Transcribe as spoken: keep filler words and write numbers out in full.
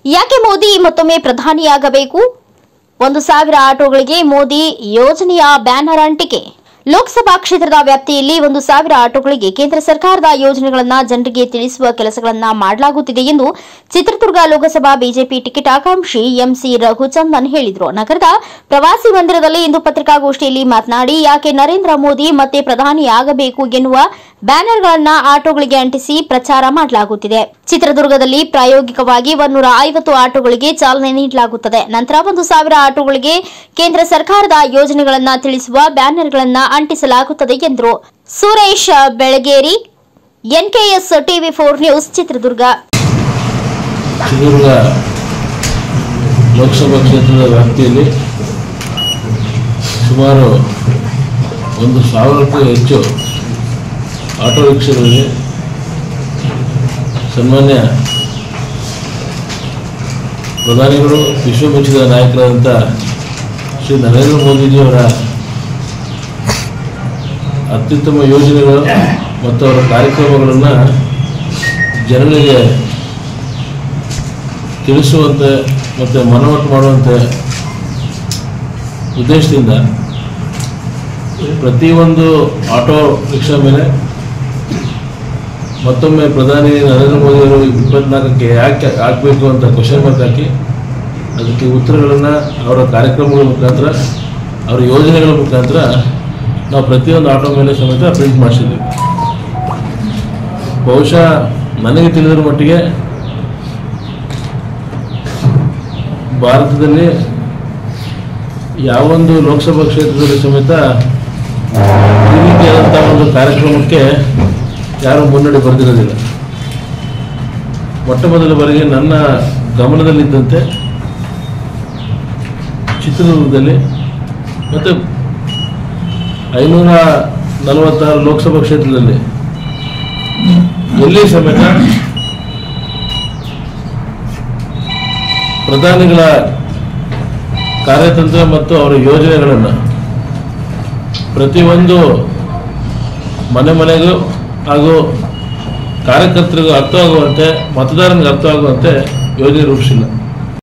ಯಾಕೆ ಮೋದಿ ಮತ್ತೊಮ್ಮೆ ಪ್ರಧಾನಿಯಾಗಬೇಕು? ಒಂದು ಸಾವಿರ ಆಟೋಗಳಿಗೆ ಮೋದಿ ಯೋಜನೆಯ ಬ್ಯಾನರ್ ಅಂಟಿಕೆ. ಲೋಕಸಭಾ ಕ್ಷೇತ್ರದ ವ್ಯಾಪ್ತಿಯಲ್ಲಿ ಒಂದು ಸಾವಿರ ಆಟೋಗಳಿಗೆ ಕೇಂದ್ರ ಸರ್ಕಾರದ ಯೋಜನೆಗಳನ್ನು ಜನರಿಗೆ ತಿಳಿಸುವ ಕೆಲಸಗಳನ್ನು ಮಾಡಲಾಗುತ್ತಿದೆ ಎಂದು Chitradurga Lok Sabha BJP ticket ಆಕಾಂಕ್ಷಿ MC Raghuchandan ಹೇಳಿದರು. ನಗರದ ಪ್ರವಾಸಿ ಮಂದಿರದಲ್ಲಿ ಇಂದು ಪತ್ರಿಕಾಗೋಷ್ಠಿಯಲ್ಲಿ ಮಾತನಾಡಿ, ಯಾಕೆ ನರೇಂದ್ರ ಮೋದಿ ಮತ್ತೆ ಪ್ರಧಾನಿಯಾಗಬೇಕು ಎನ್ನುವ ಬ್ಯಾನರ್ಗಳನ್ನು ಆಟೋಗಳಿಗೆ ಅಂಟಿಸಿ ಪ್ರಚಾರ ಮಾಡಲಾಗುತ್ತಿದೆ. ಚಿತ್ರದುರ್ಗದಲ್ಲಿ ಪ್ರಾಯೋಗಿಕವಾಗಿ ಒಂದೂರ ಐವತ್ತು ಆಟೋಗಳಿಗೆ ಚಾಲನೆ ನೀಡಲಾಗುತ್ತದೆ. ನಂತರ ಒಂದು ಸಾವಿರ ಆಟೋಗಳಿಗೆ ಕೇಂದ್ರ ಸರ್ಕಾರದ ಯೋಜನೆಗಳನ್ನು ತಿಳಿಸುವ ಬ್ಯಾನರ್ಗಳನ್ನು ಅಂಟಿಸಲಾಗುತ್ತದೆ ಎಂದರು. Suresh Belageri, NKS TV four news, Chitradurga. Chitradurga Lok Sabha ಕ್ಷೇತ್ರದ ವ್ಯಾಪ್ತಿಯಲ್ಲಿ ಸುಮಾರು ಒಂದು ಸಾವಿರಕ್ಕೂ ಹೆಚ್ಚು ಆಟೋ ರಿಕ್ಷಾಗಳಿಗೆ ಸನ್ಮಾನ್ಯ ಪ್ರಧಾನಿಗಳು, ವಿಶ್ವಮೆಚ್ಚಿದ ನಾಯಕರಾದಂಥ ಶ್ರೀ ನರೇಂದ್ರ ಮೋದಿಜಿಯವರ ಅತ್ಯುತ್ತಮ ಯೋಜನೆಗಳು ಮತ್ತು ಅವರ ಕಾರ್ಯಕ್ರಮಗಳನ್ನು ಜನರಿಗೆ ತಿಳಿಸುವಂತೆ ಮತ್ತು ಮನವಟ್ಟು ಮಾಡುವಂತೆ ಉದ್ದೇಶದಿಂದ ಪ್ರತಿಯೊಂದು ಆಟೋ ರಿಕ್ಷಾ ಮೇಲೆ ಮತ್ತೊಮ್ಮೆ ಪ್ರಧಾನಿ ನರೇಂದ್ರ ಮೋದಿಯವರು ಇಪ್ಪತ್ನಾಲ್ಕಕ್ಕೆ ಯಾಕೆ ಆಗಬೇಕು ಅಂತ ಕ್ವಶನ್ ಮಾರ್ಕ್ ಹಾಕಿ ಅದಕ್ಕೆ ಉತ್ತರಗಳನ್ನು ಅವರ ಕಾರ್ಯಕ್ರಮಗಳ ಮುಖಾಂತರ, ಅವರ ಯೋಜನೆಗಳ ಮುಖಾಂತರ ನಾವು ಪ್ರತಿಯೊಂದು ಆಟೋ ಮೇಲೆ ಸಮೇತ ಪ್ರಿಂಟ್ ಮಾಡಿಸಿದ್ದೀವಿ. ಬಹುಶಃ ನನಗೆ ತಿಳಿದಿರೋ ಮಟ್ಟಿಗೆ ಭಾರತದಲ್ಲಿ ಯಾವೊಂದು ಲೋಕಸಭಾ ಕ್ಷೇತ್ರದಲ್ಲಿ ಸಮೇತ ಈ ರೀತಿಯಾದಂಥ ಒಂದು ಕಾರ್ಯಕ್ರಮಕ್ಕೆ ಯಾರೂ ಮುನ್ನಡೆ ಬರೆದಿರೋದಿಲ್ಲ. ಮೊಟ್ಟ ಮೊದಲ ಬಾರಿಗೆ ನನ್ನ ಗಮನದಲ್ಲಿದ್ದಂತೆ ಚಿತ್ರದುರ್ಗದಲ್ಲಿ ಮತ್ತು ಐನೂರ ನಲವತ್ತಾರು ಲೋಕಸಭಾ ಕ್ಷೇತ್ರದಲ್ಲಿ ಎಲ್ಲಿ ಸಮೇತ ಪ್ರಧಾನಿಗಳ ಕಾರ್ಯತಂತ್ರ ಮತ್ತು ಅವರ ಯೋಜನೆಗಳನ್ನು ಪ್ರತಿಯೊಂದು ಮನೆ ಮನೆಗೂ ಹಾಗೂ ಕಾರ್ಯಕರ್ತರಿಗೂ ಅರ್ಥವಾಗುವಂತೆ, ಮತದಾರನಿಗೆ ಅರ್ಥವಾಗುವಂತೆ ಯೋಜನೆ ರೂಪಿಸಿಲ್ಲ.